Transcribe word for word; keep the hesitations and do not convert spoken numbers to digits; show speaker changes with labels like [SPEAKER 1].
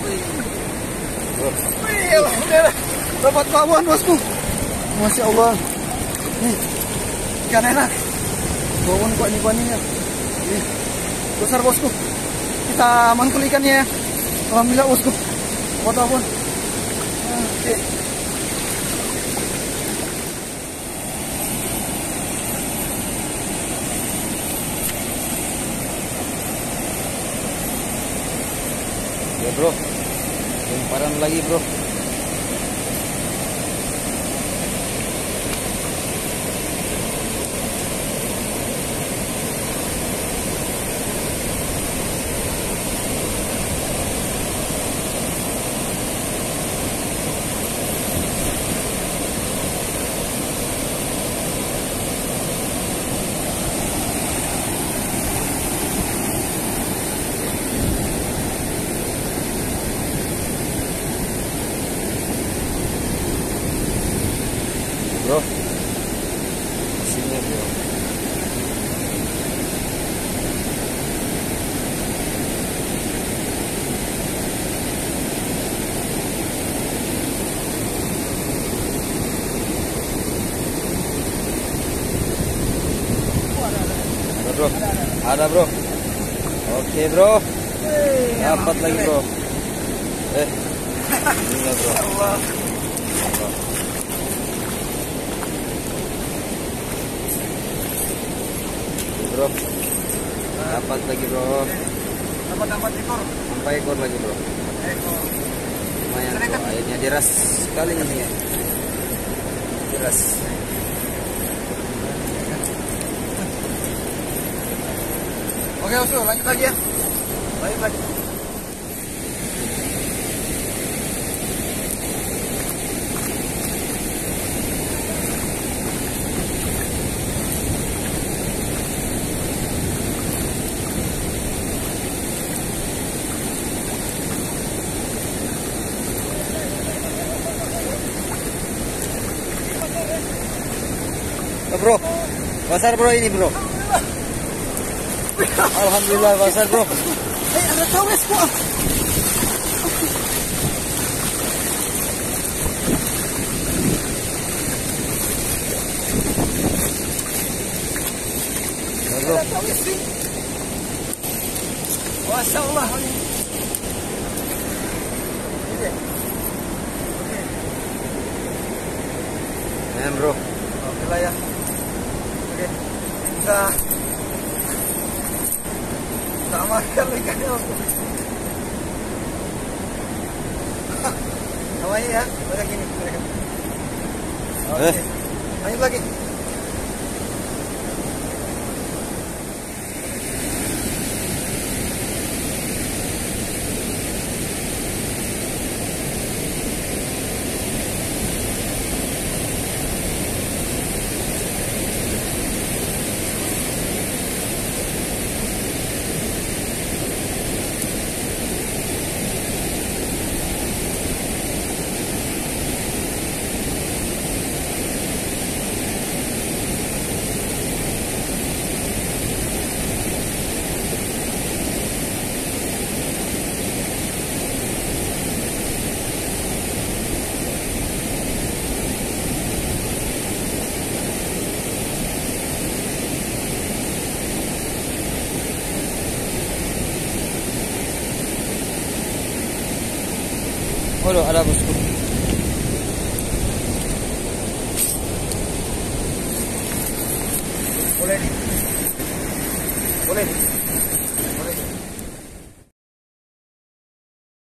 [SPEAKER 1] Wih, alhamdulillah. Dapat bawaan bosku. Masya Allah. Nih, ikan enak. Bawaan kok ini baninya. Nih, besar bosku. Kita mantul ikannya ya. Alhamdulillah bosku. Dapat bawaan. Oke.
[SPEAKER 2] Ya bro, lemparan lagi bro. Bro, sini bro. Ada bro, ada bro. Oke bro, dapat lagi bro. Eh, ini bro. Bro, dapat lagi bro.
[SPEAKER 1] Dapat dapat ekor.
[SPEAKER 2] Sampai ekor lagi bro.
[SPEAKER 1] Ekor.
[SPEAKER 2] Lumayan bro. Airnya deras sekali ini ya. Deras.
[SPEAKER 1] Oke bosku, lanjut lagi ya. Lanjut lagi.
[SPEAKER 2] Oh, bro, besar bro ini bro. Alhamdulillah besar bro.
[SPEAKER 1] Eh, ada tawes kok.
[SPEAKER 2] Bro,
[SPEAKER 1] Ada tawes sih. Masya Allah.
[SPEAKER 2] ya bro.
[SPEAKER 1] Oke lah ya. Oke, kita kita amankan ikannya bosku. Namanya ya, kayak gini. Oke,
[SPEAKER 2] Eh.
[SPEAKER 1] lanjut lagi.
[SPEAKER 2] Waduh, ada bosku.
[SPEAKER 1] Boleh nih. Boleh nih.